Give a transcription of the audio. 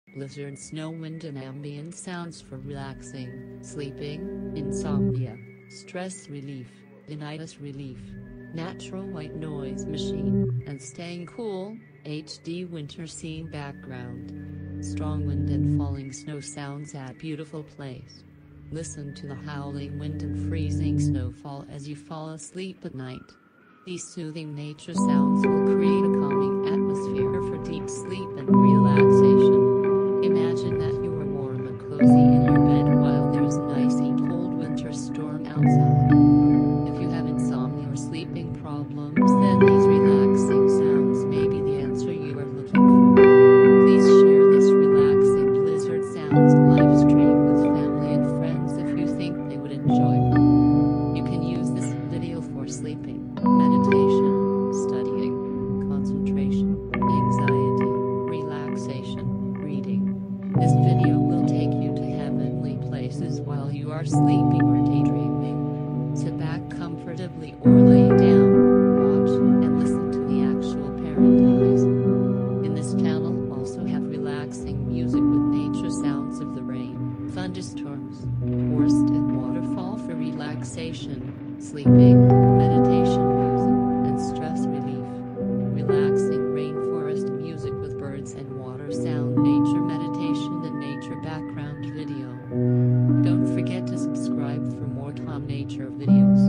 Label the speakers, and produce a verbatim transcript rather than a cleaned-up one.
Speaker 1: blizzard, snow, wind and ambient sounds for relaxing, sleeping, insomnia, stress relief, tinnitus relief, natural white noise machine, and staying cool, H D winter scene background. Strong wind and falling snow sounds at beautiful place. Listen to the howling wind and freezing snowfall as you fall asleep at night. These soothing nature sounds will create a calming atmosphere for deep sleep and relaxation. Imagine that you are warm and cozy in your bed while there's an icy cold winter storm outside. If you have insomnia or sleeping problems, then these relaxing sounds may be the answer you are looking for. Please share this relaxing blizzard sounds live stream with family and friends if you think they would enjoy. You can use this video for sleeping, meditation, studying, concentration, anxiety, relaxation, reading. This video will take you to heavenly places while you are sleeping or daydreaming. Sit back comfortably or lay down, watch, and listen to the actual paradise. In this channel also have relaxing music with nature sounds of the rain, thunderstorms, forest and waterfall for relaxation, sleeping, meditation music, and stress relief. Relaxing rainforest music with birds and water sound, nature meditation and nature background video. Don't forget to subscribe for more Tom Nature videos.